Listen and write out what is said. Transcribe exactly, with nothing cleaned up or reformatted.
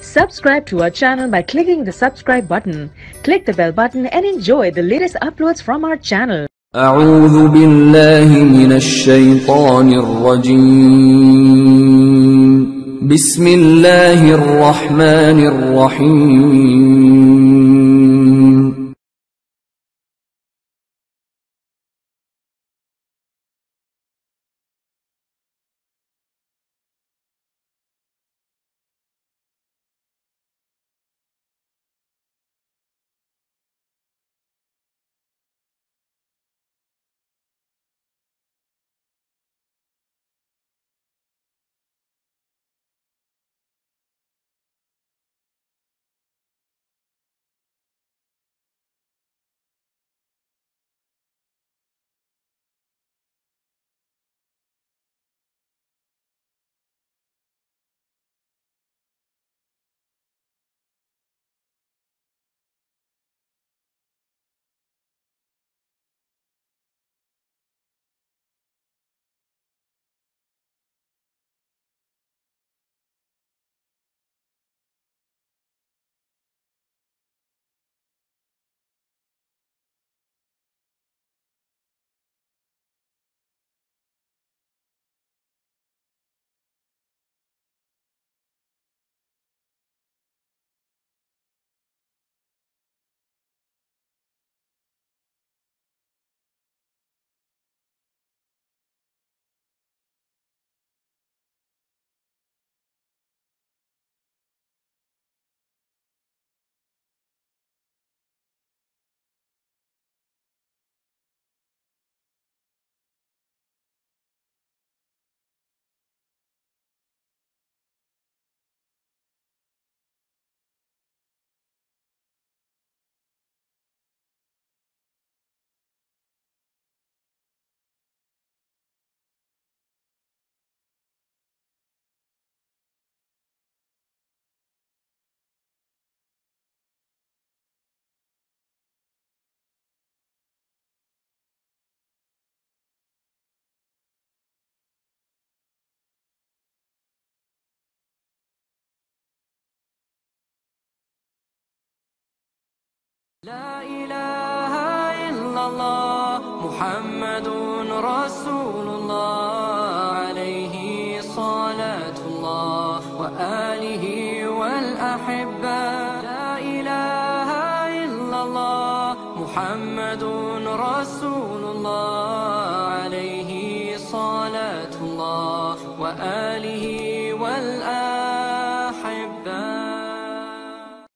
Subscribe to our channel by clicking the subscribe button. Click the bell button and enjoy the latest uploads from our channel. أعوذ بالله من الشيطان الرجيم. بسم الله الرحمن الرحيم. لا إله إلا الله محمد رسول الله عليه صلاة الله وآله والأحبة لا إله إلا الله محمد